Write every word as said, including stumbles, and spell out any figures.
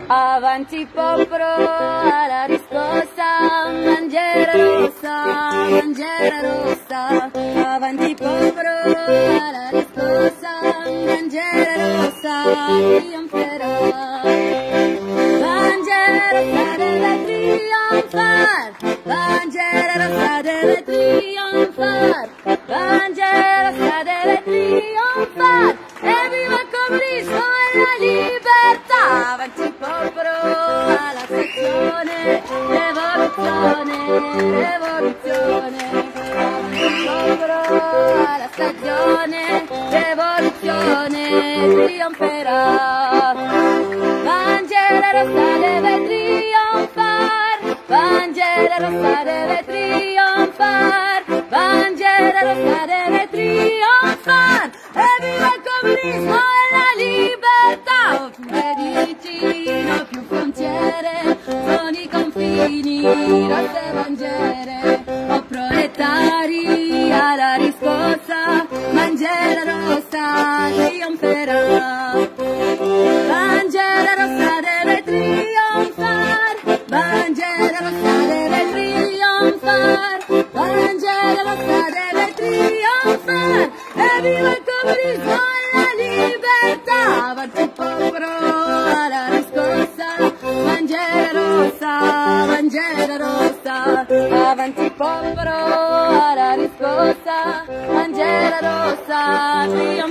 Avanti popolo alla riscossa, bandiera rossa, bandiera rossa. Avanti popolo alla riscossa, bandiera rossa, trionferà. Bandiera rossa deve trionfar, bandiera rossa deve trionfar, bandiera rossa deve trionfar. E viva il comunismo e la libertà! Avanti popolo alla stazione, rivoluzione, rivoluzione. Avanti popolo alla stazione, rivoluzione, trionferà. Bandiera rossa deve trionfar, bandiera rossa deve trionfar, bandiera rossa deve trionfar. E viva il comunismo e la libertà! Più vicino, più frontiere, sono i confini, rosse bandiere. O proletari alla riscossa, bandiera rossa trionferà. Bandiera rossa deve trionfar, bandiera rossa deve trionfar, bandiera rossa deve trionfar. E viva il comunismo e la libertà! Avanti popolo alla riscossa, bandiera rossa, bandiera rossa. Avanti popolo alla riscossa, bandiera rossa, trionferà.